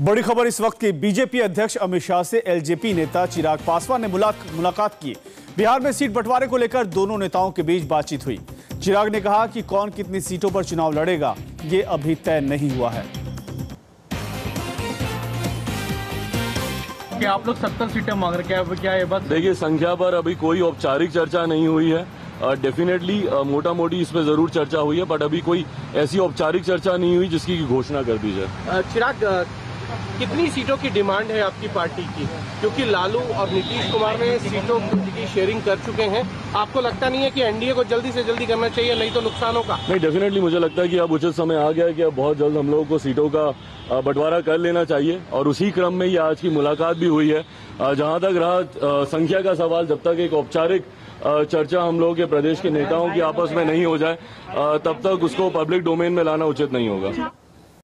बड़ी खबर इस वक्त की। बीजेपी अध्यक्ष अमित शाह से एलजेपी नेता चिराग पासवान ने मुलाकात की। बिहार में सीट बंटवारे को लेकर दोनों नेताओं के बीच बातचीत हुई। चिराग ने कहा कि कौन कितनी सीटों पर चुनाव लड़ेगा ये अभी तय नहीं हुआ है। कि आप लोग 70 सीटें मांग रहे, क्या ये बात? देखिए, संख्या पर अभी कोई औपचारिक चर्चा नहीं हुई है। डेफिनेटली मोटा मोटी इसमें जरूर चर्चा हुई है, बट अभी कोई ऐसी औपचारिक चर्चा नहीं हुई जिसकी घोषणा कर दी जाए। चिराग, कितनी सीटों की डिमांड है आपकी पार्टी की? क्योंकि लालू और नीतीश कुमार ने सीटों की शेयरिंग कर चुके हैं। आपको लगता नहीं है कि एनडीए को जल्दी से जल्दी करना चाहिए, नहीं तो नुकसान होगा? नहीं, डेफिनेटली मुझे लगता है कि अब उचित समय आ गया है कि अब बहुत जल्द हम लोगों को सीटों का बंटवारा कर लेना चाहिए, और उसी क्रम में ये आज की मुलाकात भी हुई है। जहां तक रहा संख्या का सवाल, जब तक एक औपचारिक चर्चा हम लोगों के प्रदेश के नेताओं की आपस में नहीं हो जाए, तब तक उसको पब्लिक डोमेन में लाना उचित नहीं होगा।